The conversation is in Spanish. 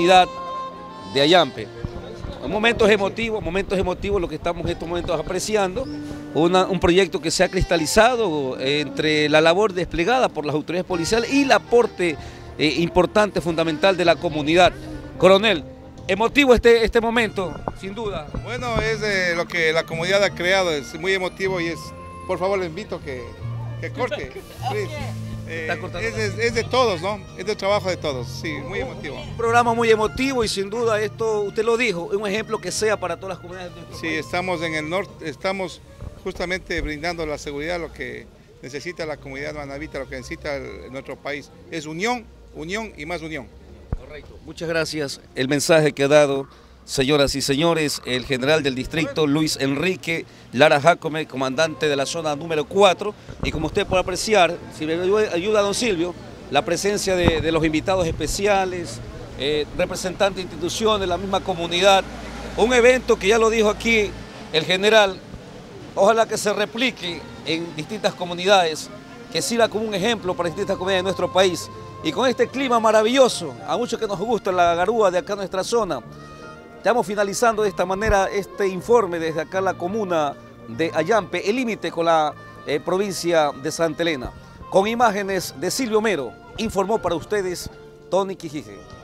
comunidad de Ayampe. Momentos emotivos lo que estamos en estos momentos apreciando, un proyecto que se ha cristalizado entre la labor desplegada por las autoridades policiales y el aporte importante, fundamental de la comunidad. Coronel, emotivo este momento, sin duda. Bueno, es lo que la comunidad ha creado, es muy emotivo y por favor le invito que corte. Es de todos, ¿no? Es del trabajo de todos, sí, muy emotivo. Un programa muy emotivo y sin duda esto, usted lo dijo, es un ejemplo que sea para todas las comunidades de nuestro país. Sí, estamos en el norte, estamos justamente brindando la seguridad, lo que necesita la comunidad manabita, lo que necesita nuestro país. Es unión, unión y más unión. Correcto. Muchas gracias. El mensaje que ha dado, señoras y señores, el general del distrito, Luis Enrique Lara Jacome, comandante de la zona número 4, y como usted puede apreciar, si me ayuda don Silvio, la presencia de los invitados especiales, representantes de instituciones, la misma comunidad, un evento que ya lo dijo aquí el general, ojalá que se replique en distintas comunidades, que sirva como un ejemplo para distintas comunidades de nuestro país, y con este clima maravilloso, a muchos que nos gusta la garúa de acá en nuestra zona. Estamos finalizando de esta manera este informe desde acá la comuna de Ayampe, el límite con la provincia de Santa Elena. Con imágenes de Silvio Mero, informó para ustedes Tony Quijije.